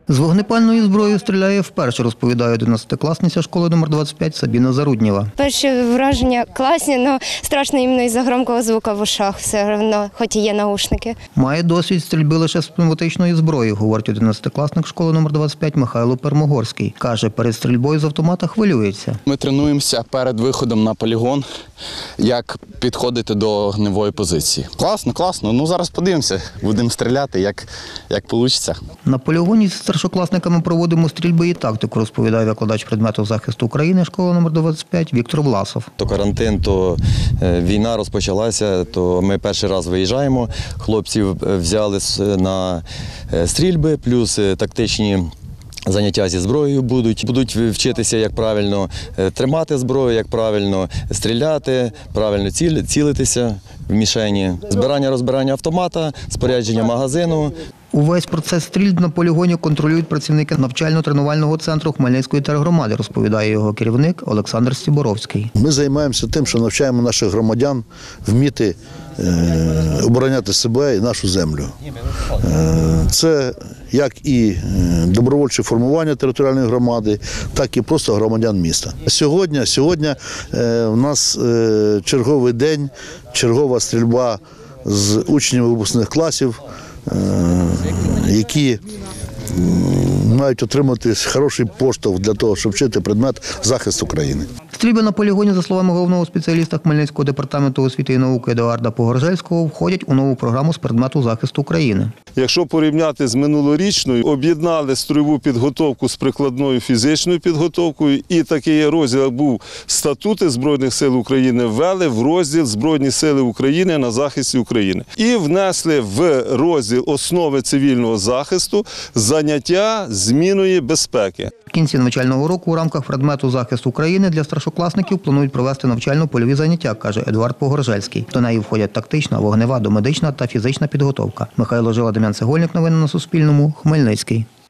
З вогнепальної зброї стріляє вперше, розповідає 11-класниця школи номер 25 Сабіна Заруднєва. Перші враження класні, але страшно іменно із-за громкого звуку в ушах, все одно, хоч і є наушники. Має досвід стрільби лише з пневматичної зброї, говорить 11-класник школи номер 25 Михайло Пермогорський. Каже, перед стрільбою з автомата хвилюється. Ми тренуємося перед виходом на полігон, як підходити до огневої позиції. Класно. Ну зараз подивимося, будемо стріляти, як вийде. На полігоні з старшокласниками проводимо стрільби і тактику, розповідає викладач предмету захисту України школи номер 25 Віктор Власов. То карантин, то війна розпочалася, то ми перший раз виїжджаємо. Хлопців взяли на стрільби, плюс тактичні заняття зі зброєю будуть вчитися, як правильно тримати зброю, як правильно стріляти, правильно цілитися в мішені. Збирання-розбирання автомата, спорядження магазину. Увесь процес стрільб на полігоні контролюють працівники навчально-тренувального центру Хмельницької тергромади, розповідає його керівник Олександр Стіборовський. Ми займаємося тим, що навчаємо наших громадян вміти обороняти себе і нашу землю. Це як і добровольче формування територіальної громади, так і просто громадян міста. Сьогодні у нас черговий день, чергова стрільба з учнів випускних класів, які мають отримати хороший поштовх для того, щоб вчити предмет захист України. Стрільби на полігоні, за словами головного спеціаліста Хмельницького департаменту освіти і науки Едуарда Погоржельського, входять у нову програму з предмету захисту України. Якщо порівняти з минулорічною, об'єднали строєву підготовку з прикладною фізичною підготовкою, і такий розділ був статути Збройних сил України, ввели в розділ Збройні сили України на захисті України. І внесли в розділ основи цивільного захисту заняття зміною безпеки. В кінці навчального року у рамках предмету захист України для старшокласників планують провести навчально-польові заняття, каже Едуард Погоржельський. До неї входять тактична, вогнева, домедична та фізична підготовка. Михайло Жила, Дем'ян Цегольник. Новини на Суспільному. Хмельницький.